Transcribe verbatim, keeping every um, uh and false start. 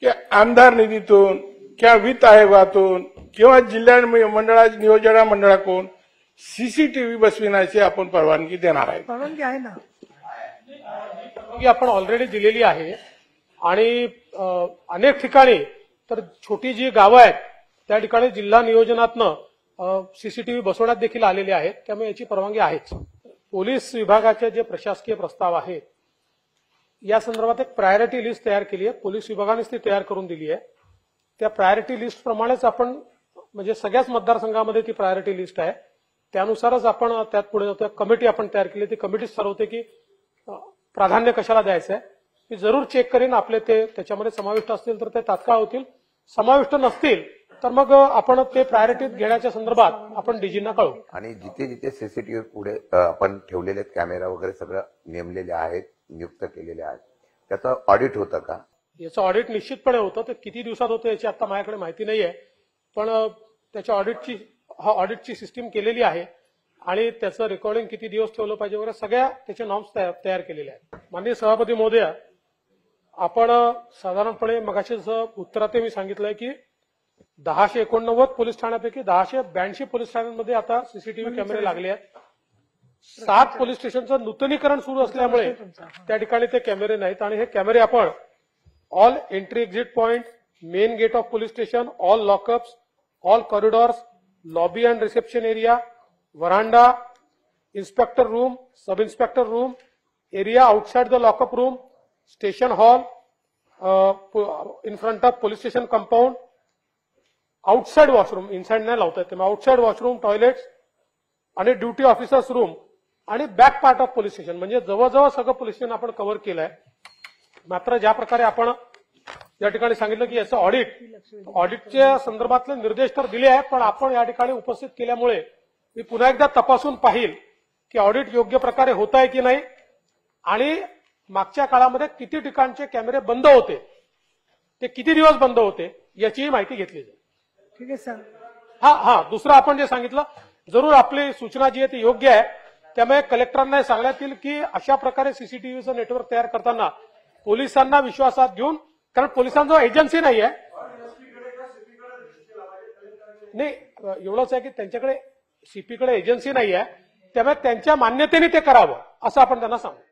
की आमदार निधीतून किंवा वित्त आयोगातून किंवा जिल्हा मंडळा नियोजन मंडळाकडून सीसीटीव्ही बसविण्याची आपण परवानगी देणार आहे. परवानगी आहे ना, परवानगी आपण ऑलरेडी दिलेली आहे आणि अनेक ठिकाणी तर छोटी जी गावं आहेत त्या ठिकाणी जिल्हा नियोजनातनं सीसीटीव्ही बसवण्यात देखील आलेले आहेत. त्यामुळे याची परवानगी आहेच. पोलीस विभागाचे जे प्रशासकीय प्रस्ताव आहे या संदर्भात एक प्रायोरिटी लिस्ट तयार केली आहे. पोलीस विभागानेच ती तयार करून दिली आहे. त्या प्रायोरिटी लिस्ट प्रमाणेच आपण म्हणजे सगळ्याच मतदारसंघामध्ये ती प्रायोरिटी लिस्ट आहे. त्यानुसारच आपण त्यात पुढे जातो. कमिटी आपण तयार केली, ती कमिटीच ठरवते की प्राधान्य कशाला द्यायचं आहे. मी जरूर चेक करेन आपले ते त्याच्यामध्ये समाविष्ट असतील तर ते तात्काळ होतील, समाविष्ट नसतील तर मग आपण ते प्रायोरिटीत घेण्याच्या संदर्भात आपण डीजींना कळवू. आणि जिथे जिथे सीसीटीव्ही पुढे आपण ठेवलेले कॅमेरा वगैरे सगळं नेमलेले आहेत, नियुक्त केलेले आहेत, त्याचं ऑडिट होतं का? याचं ऑडिट निश्चितपणे होतं. ते किती दिवसात होतं याची आता माझ्याकडे माहिती नाहीये, पण त्याच्या ऑडिटची हा ऑडिटची सिस्टीम केलेली आहे आणि त्याचं रेकॉर्डिंग किती दिवस ठेवलं पाहिजे वगैरे सगळ्या त्याचे नॉर्म्स तयार केलेले आहेत. माननीय सभापती महोदय, आपण साधारणपणे मगाशी जसं उत्तरात मी सांगितलंय की दहाशे एकोणनव्वद पोलीस ठाण्यापैकी दहाशे ब्याऐंशी पोलीस ठाण्यांमध्ये आता सीसीटीव्ही कॅमेरे लागले आहेत. सात पोलीस स्टेशनचं नूतनीकरण सुरू असल्यामुळे त्या ठिकाणी ते कॅमेरे नाहीत आणि हे कॅमेरे आपण all entry exit point, main gate of police station, all lockups, all corridors, lobby and reception area, veranda, inspector room, sub inspector room, area outside the lockup room, station hall, in front of police station compound, outside washroom, inside नाही लावता येते, outside washroom, toilets आणि duty officers room आणि back part of police station, म्हणजे जवळजवळ सगळं police station आपण cover केलंय. मात्र ज्या प्रकारे आपण या ठिकाणी सांगितलं की याचं ऑडिट ऑडिटच्या संदर्भातले निर्देश तर दिले आहेत, पण आपण या ठिकाणी उपस्थित केल्यामुळे मी पुन्हा एकदा तपासून पाहिल की ऑडिट योग्य प्रकारे होत आहे की नाही आणि मागच्या काळामध्ये किती ठिकाणचे कॅमेरे बंद होते, ते किती दिवस बंद होते याचीही माहिती घेतली जाईल. ठीक आहे सर. हा हा दुसरं आपण जे सांगितलं, जरूर आपली सूचना जी आहे ती योग्य आहे. त्यामुळे कलेक्टरांना सांगण्यात येईल की अशा प्रकारे सीसीटीव्हीचं नेटवर्क तयार करताना पोलिसांना विश्वासात घेऊन, कारण पोलिसांजवळ एजन्सी नाही आहे, नाही एवढंच आहे की त्यांच्याकडे सीपीकडे एजन्सी नाही आहे, त्यामुळे त्यांच्या मान्यतेने ते करावं असं आपण त्यांना सांगू.